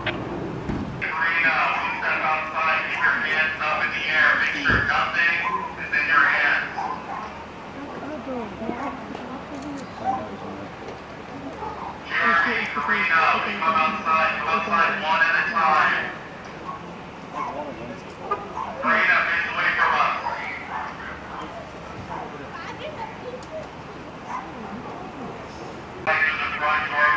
Clarita, when you step outside, keep your hands up in the air. Make sure nothing is in your hands. Jeremy, Clarita, when you come outside one at a time. Clarita, face away from us. Through the front door.